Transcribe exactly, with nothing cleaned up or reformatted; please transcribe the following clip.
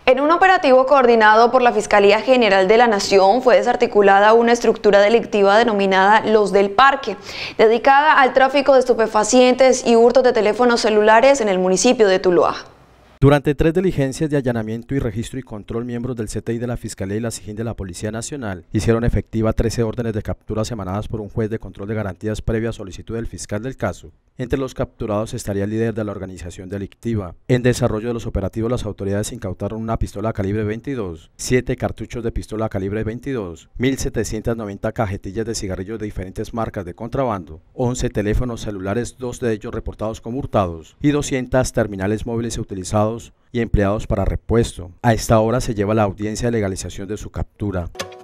En un operativo coordinado por la Fiscalía General de la Nación fue desarticulada una estructura delictiva denominada Los del Parque, dedicada al tráfico de estupefacientes y hurtos de teléfonos celulares en el municipio de Tuluá. Durante tres diligencias de allanamiento y registro y control, miembros del C T I de la Fiscalía y la SIJIN de la Policía Nacional hicieron efectiva trece órdenes de capturas emanadas por un juez de control de garantías previa solicitud del fiscal del caso. Entre los capturados estaría el líder de la organización delictiva. En desarrollo de los operativos, las autoridades incautaron una pistola calibre veintidós, siete cartuchos de pistola calibre veintidós, mil setecientas noventa cajetillas de cigarrillos de diferentes marcas de contrabando, once teléfonos celulares, dos de ellos reportados como hurtados, y doscientos terminales móviles utilizados y empleados para repuesto. A esta hora se lleva la audiencia de legalización de su captura.